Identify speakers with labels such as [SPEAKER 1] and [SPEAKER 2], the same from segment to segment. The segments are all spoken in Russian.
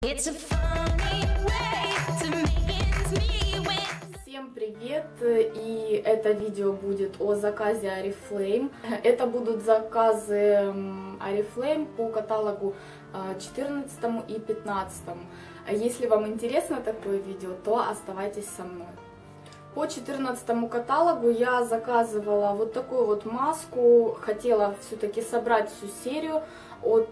[SPEAKER 1] Всем привет! И это видео будет о заказе Oriflame. Это будут заказы Oriflame по каталогу 14 и 15. Если вам интересно такое видео, то оставайтесь со мной. По 14 каталогу я заказывала вот такую вот маску. Хотела все-таки собрать всю серию от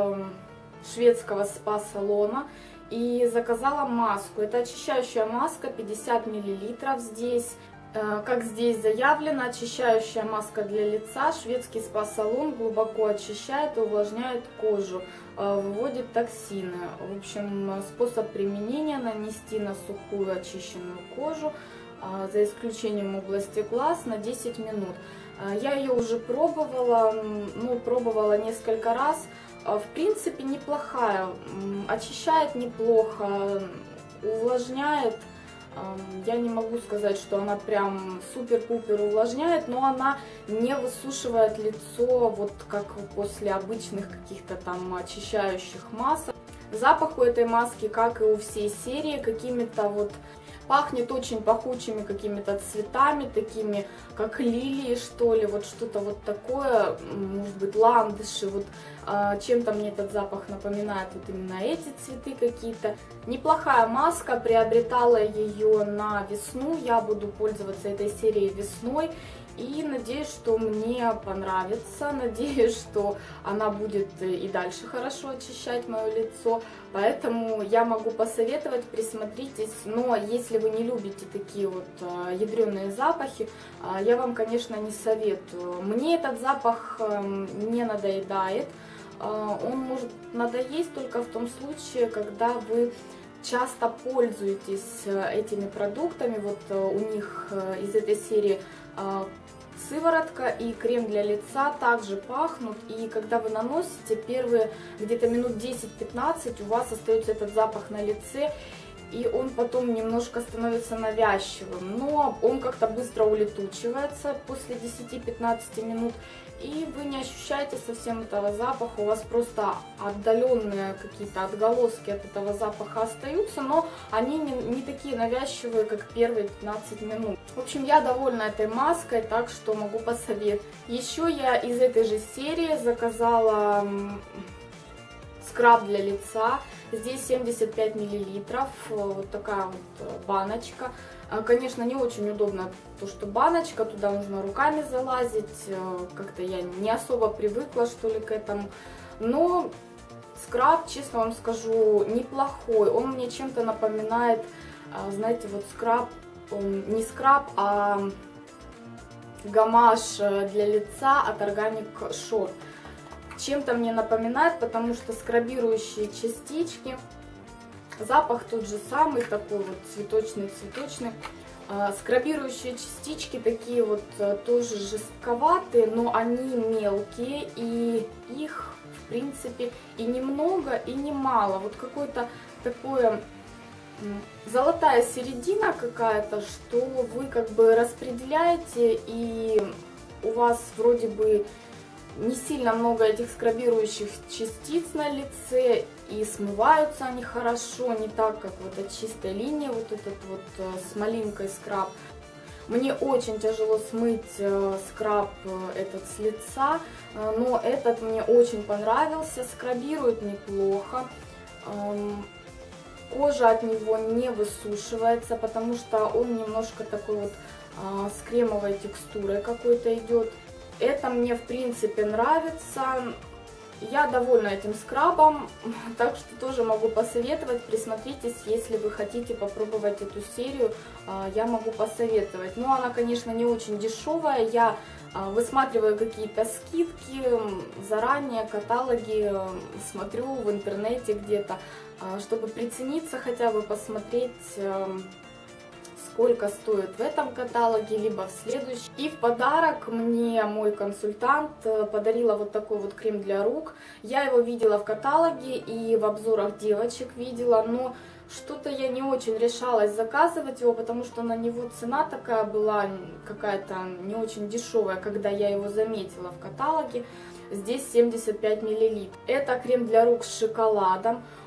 [SPEAKER 1] шведского спа-салона. И заказала маску. Это очищающая маска 50 мл. Здесь, как здесь заявлено, очищающая маска для лица. Шведский спа-салон глубоко очищает и увлажняет кожу, выводит токсины. В общем, способ применения: нанести на сухую очищенную кожу, за исключением области глаз, на 10 минут. Я ее уже пробовала, пробовала несколько раз. В принципе, неплохая, очищает неплохо, увлажняет. Я не могу сказать, что она прям супер-пупер увлажняет, но она не высушивает лицо, вот как после обычных каких-то там очищающих масок. Запах у этой маски, как и у всей серии, какими-то вот... Пахнет очень пахучими какими-то цветами, такими как лилии, что ли, вот что-то вот такое, может быть, ландыши, вот чем-то мне этот запах напоминает вот именно эти цветы какие-то. Неплохая маска, приобретала ее на весну, я буду пользоваться этой серией весной. И надеюсь, что мне понравится, надеюсь, что она будет и дальше хорошо очищать мое лицо. Поэтому я могу посоветовать, присмотритесь. Но если вы не любите такие вот ядреные запахи, я вам, конечно, не советую. Мне этот запах не надоедает. Он может надоесть только в том случае, когда вы часто пользуетесь этими продуктами. Вот у них из этой серии сыворотка и крем для лица также пахнут, и когда вы наносите, первые где-то минут 10-15 у вас остается этот запах на лице, и он потом немножко становится навязчивым, но он как-то быстро улетучивается после 10-15 минут, и вы не ощущаете совсем этого запаха, у вас просто отдаленные какие-то отголоски от этого запаха остаются, но они не такие навязчивые, как первые 15 минут. В общем, я довольна этой маской, так что могу посоветовать. Еще я из этой же серии заказала скраб для лица. Здесь 75 мл, вот такая вот баночка. Конечно, не очень удобно то, что баночка, туда нужно руками залазить. Как-то я не особо привыкла, что ли, к этому. Но скраб, честно вам скажу, неплохой. Он мне чем-то напоминает, знаете, вот скраб, не скраб, а гамаш для лица от Organic Shore. Чем-то мне напоминает, потому что скрабирующие частички, запах тот же самый, такой вот цветочный. Скрабирующие частички такие вот тоже жестковатые, но они мелкие, и их, в принципе, и немного, и немало. Вот какое-то такое золотая середина какая-то, что вы как бы распределяете, и у вас вроде бы не сильно много этих скрабирующих частиц на лице, и смываются они хорошо, не так, как вот от чистой линии, вот этот вот с малинкой скраб. Мне очень тяжело смыть скраб этот с лица, но этот мне очень понравился, скрабирует неплохо. Кожа от него не высушивается, потому что он немножко такой вот с кремовой текстурой какой-то идет. Это мне, в принципе, нравится. Я довольна этим скрабом, так что тоже могу посоветовать. Присмотритесь, если вы хотите попробовать эту серию, я могу посоветовать. Но она, конечно, не очень дешевая. Я высматриваю какие-то скидки, заранее каталоги смотрю в интернете где-то, чтобы прицениться, хотя бы посмотреть, сколько стоит в этом каталоге, либо в следующем. И в подарок мне мой консультант подарила вот такой вот крем для рук. Я его видела в каталоге и в обзорах девочек видела, но что-то я не очень решалась заказывать его, потому что на него цена такая была какая-то не очень дешевая, когда я его заметила в каталоге. Здесь 75 мл. Это крем для рук с шоколадом.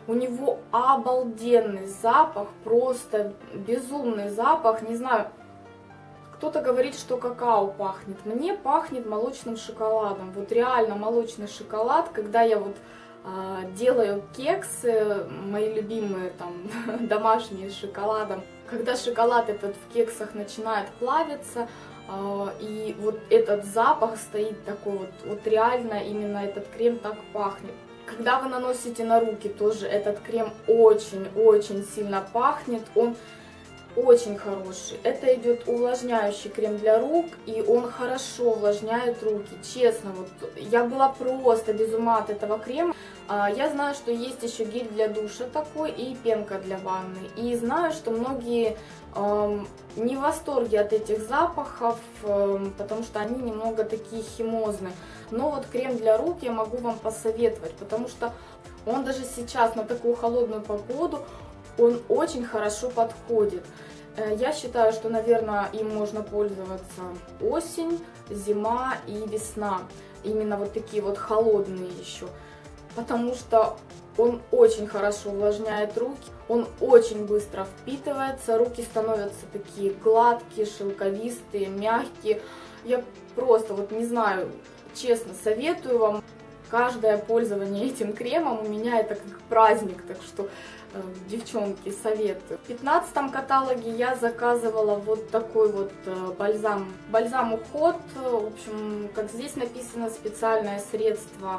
[SPEAKER 1] У него обалденный запах, просто безумный запах, не знаю. Кто-то говорит, что какао пахнет. Мне пахнет молочным шоколадом. Вот реально молочный шоколад, когда я вот делаю кексы, мои любимые там домашние с шоколадом. Когда шоколад этот в кексах начинает плавиться, и вот этот запах стоит такой вот реально именно этот крем так пахнет. Когда вы наносите на руки, тоже этот крем очень-очень сильно пахнет. Он очень хороший. Это идет увлажняющий крем для рук, и он хорошо увлажняет руки. Честно, вот я была просто без ума от этого крема. Я знаю, что есть еще гель для душа такой и пенка для ванны. И знаю, что многие не в восторге от этих запахов, потому что они немного такие химозные. Но вот крем для рук я могу вам посоветовать, потому что он даже сейчас на такую холодную погоду, он очень хорошо подходит. Я считаю, что, наверное, им можно пользоваться осень, зима и весна. Именно вот такие вот холодные еще. Потому что он очень хорошо увлажняет руки, он очень быстро впитывается, руки становятся такие гладкие, шелковистые, мягкие. Я просто вот не знаю, честно советую вам. Каждое пользование этим кремом у меня это как праздник, так что, девчонки, советую. В 15-м каталоге я заказывала вот такой вот бальзам. Бальзам Уход, в общем, как здесь написано, специальное средство,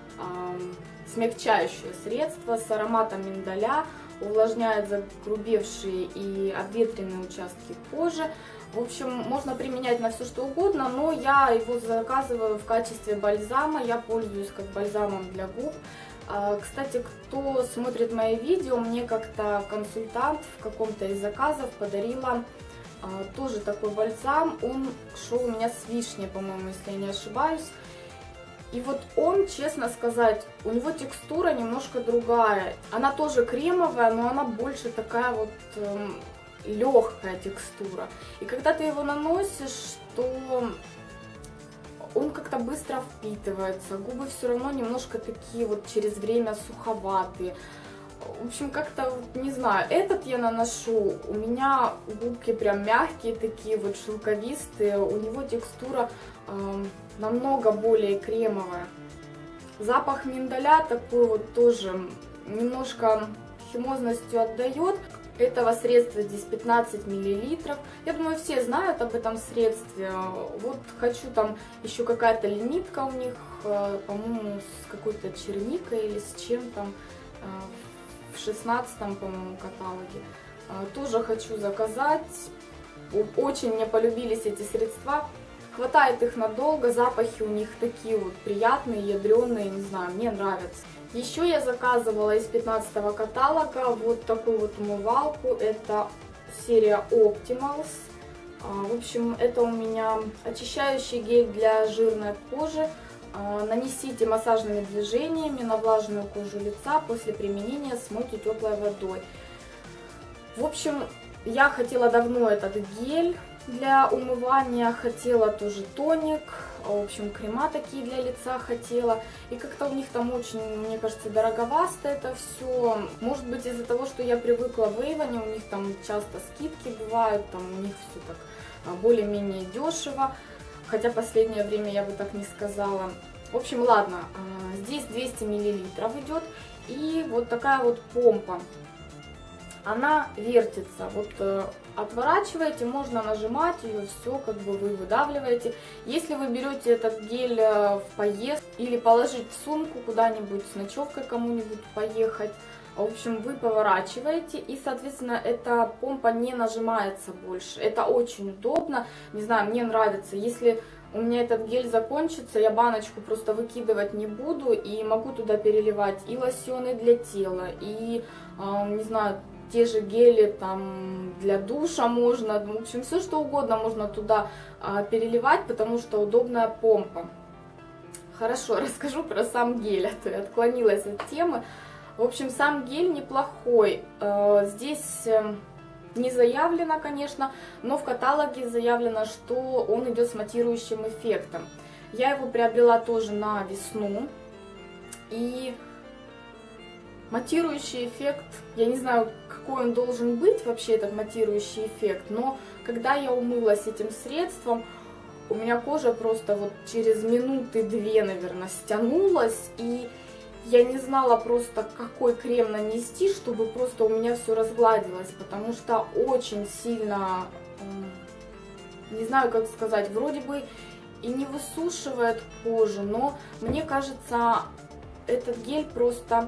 [SPEAKER 1] смягчающее средство с ароматом миндаля, увлажняет загрубевшие и обветренные участки кожи. В общем, можно применять на все что угодно, но я его заказываю в качестве бальзама, я пользуюсь как бальзамом для губ. Кстати, кто смотрит мои видео, мне как-то консультант в каком-то из заказов подарила тоже такой бальзам. Он шел у меня с вишней, по-моему, если я не ошибаюсь. И вот он, честно сказать, у него текстура немножко другая. Она тоже кремовая, но она больше такая вот легкая текстура. И когда ты его наносишь, то он как-то быстро впитывается. Губы все равно немножко такие вот через время суховатые. В общем, как-то, не знаю, этот я наношу, у меня губки прям мягкие, такие вот шелковистые, у него текстура намного более кремовая. Запах миндаля такой вот тоже немножко химозностью отдает. Этого средства здесь 15 мл. Я думаю, все знают об этом средстве. Вот хочу, там еще какая-то лимитка у них, по-моему, с какой-то черникой или с чем там, в 16-м, по-моему, каталоге. Тоже хочу заказать. Очень мне полюбились эти средства. Хватает их надолго, запахи у них такие вот приятные, ядреные, не знаю, мне нравятся. Еще я заказывала из 15-го каталога вот такую вот умывалку, это серия Optimals. В общем, это у меня очищающий гель для жирной кожи. Нанесите массажными движениями на влажную кожу лица, после применения смойте теплой водой. В общем, я хотела давно этот гель для умывания, хотела тоже тоник, в общем, крема такие для лица хотела. И как-то у них там очень, мне кажется, дороговасто это все. Может быть, из-за того, что я привыкла в Эйвоне, у них там часто скидки бывают, там у них все так более-менее дешево. Хотя последнее время я бы так не сказала. В общем, ладно, здесь 200 мл идет. И вот такая вот помпа. Она вертится. Вот отворачиваете, можно нажимать ее, все как бы вы выдавливаете. Если вы берете этот гель в поездку или положить в сумку куда-нибудь с ночевкой кому-нибудь поехать, в общем, вы поворачиваете, и, соответственно, эта помпа не нажимается больше. Это очень удобно, не знаю, мне нравится. Если у меня этот гель закончится, я баночку просто выкидывать не буду, и могу туда переливать и лосьоны для тела, и, не знаю, те же гели там для душа можно, в общем, все что угодно можно туда переливать, потому что удобная помпа. Хорошо, расскажу про сам гель, а то я отклонилась от темы. В общем, сам гель неплохой. Здесь не заявлено, конечно, но в каталоге заявлено, что он идет с матирующим эффектом. Я его приобрела тоже на весну. И Матирующий эффект, я не знаю, какой он должен быть вообще, этот матирующий эффект, но когда я умылась этим средством, у меня кожа просто вот через минуты 2, наверное, стянулась, и я не знала просто, какой крем нанести, чтобы просто у меня все разгладилось, потому что очень сильно, не знаю, как сказать, вроде бы и не высушивает кожу, но мне кажется, этот гель просто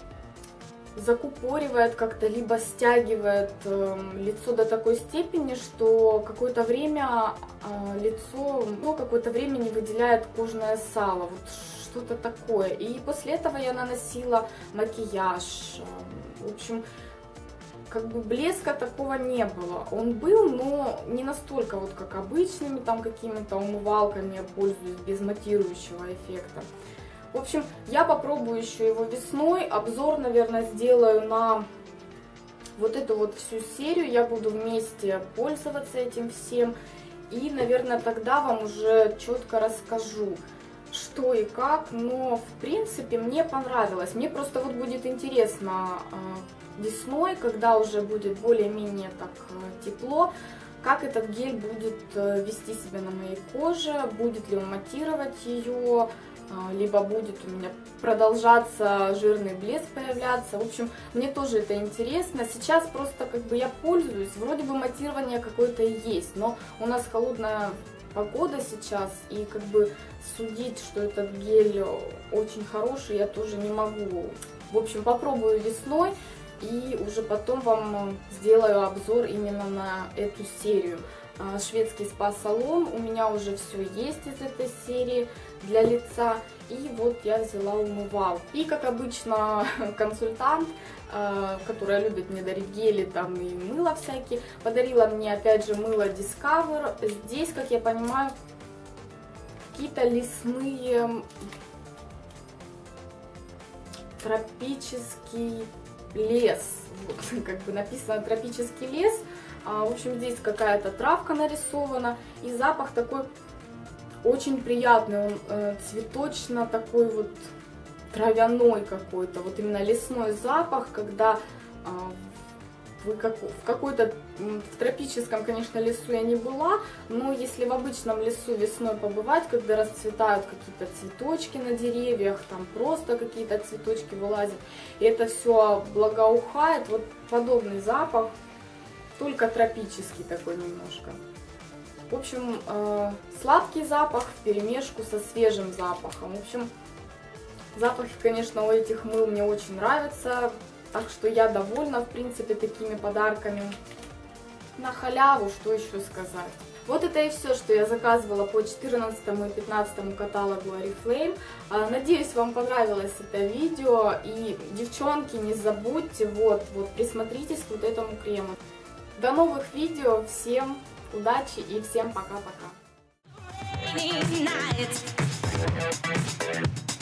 [SPEAKER 1] закупоривает как-то, либо стягивает лицо до такой степени, что какое-то время лицо, какое-то время не выделяет кожное сало, вот что-то такое. И после этого я наносила макияж, в общем, как бы блеска такого не было. Он был, но не настолько вот как обычными там какими-то умывалками я пользуюсь без матирующего эффекта. В общем, я попробую еще его весной. Обзор, наверное, сделаю на вот эту вот всю серию. Я буду вместе пользоваться этим всем. И, наверное, тогда вам уже четко расскажу, что и как. Но, в принципе, мне понравилось. Мне просто вот будет интересно весной, когда уже будет более-менее так тепло, как этот гель будет вести себя на моей коже, будет ли он матировать ее, либо будет у меня продолжаться жирный блеск появляться. В общем, мне тоже это интересно. Сейчас просто как бы я пользуюсь, вроде бы матирование какое-то и есть, но у нас холодная погода сейчас, и как бы судить, что этот гель очень хороший, я тоже не могу. В общем, попробую весной и уже потом вам сделаю обзор именно на эту серию. Шведский спа-салон, у меня уже все есть из этой серии для лица, и вот я взяла умывалку. И как обычно консультант, которая любит мне дарить гели там и мыло всякие, подарила мне опять же мыло Discover. Здесь, как я понимаю, какие-то лесные, тропический лес, вот, как бы написано тропический лес. В общем, здесь какая-то травка нарисована, и запах такой очень приятный, он цветочно такой вот травяной какой-то, вот именно лесной запах, когда вы в какой-то, в тропическом, конечно, лесу я не была, но если в обычном лесу весной побывать, когда расцветают какие-то цветочки на деревьях, там просто какие-то цветочки вылазят, и это все благоухает, вот подобный запах, только тропический такой немножко. В общем, сладкий запах вперемешку со свежим запахом. В общем, запахи, конечно, у этих мыл мне очень нравятся, так что я довольна, в принципе, такими подарками. На халяву, что еще сказать. Вот это и все, что я заказывала по 14 и 15 каталогу Oriflame. Надеюсь, вам понравилось это видео. И, девчонки, не забудьте, вот присмотритесь к вот этому крему. До новых видео, всем удачи и всем пока-пока.